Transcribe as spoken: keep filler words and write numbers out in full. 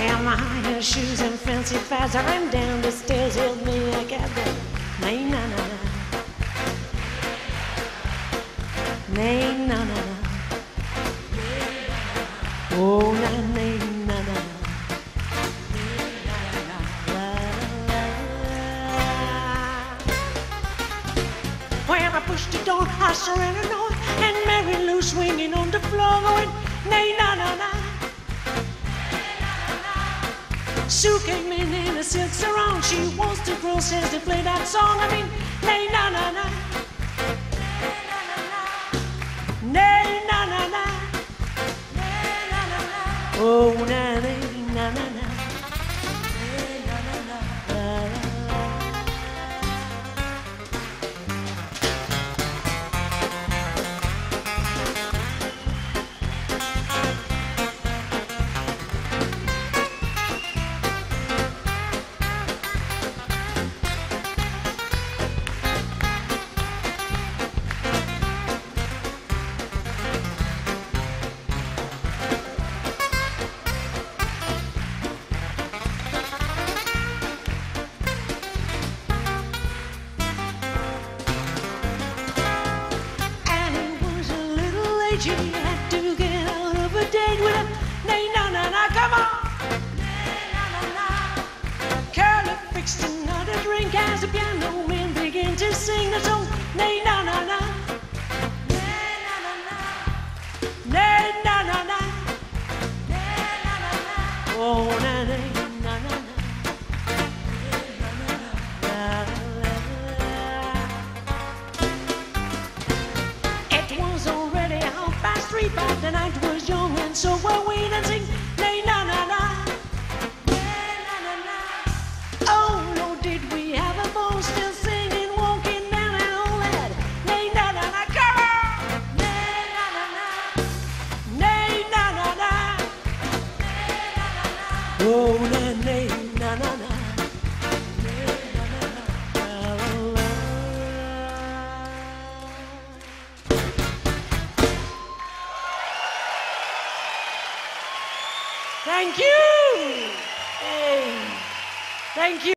And my high shoes and fancy fads. I ran down the stairs, held me a cab. Nay, na, na, na. Nay, na, na, na. Oh, na, nay, na, na, na. When I pushed the door, I surrendered no, and Mary Lou swinging on the floor, going, nay, na, na, na. Sue came in in a silk sarong. She wants to grow since they play that song. I mean, nay, na, na, na. Nay, na, na, na. Oh, na, nay, na, na, na. You had to get out of a date with a nay, na, na, na, come on. Nay, na, na, na. Curly fixed another drink as the piano man began to sing the song. Nay, na, na, na. Nay, na, na, na. Nay, na, na, na. Nay, na, na, na. Oh, na, nay, na, na, na. Three, but the night was young and so were we dancing. Nay, na, na, na. Nay, na, na, na. Oh, no, did we have a ball still singing, walking down and all that. Nay, na, na, na, come on. Nay, na, na, na. Nay, na, na, na. Nay, na, na, na. Oh, na, nay, na, na, na. Thank you. Hey. Thank you.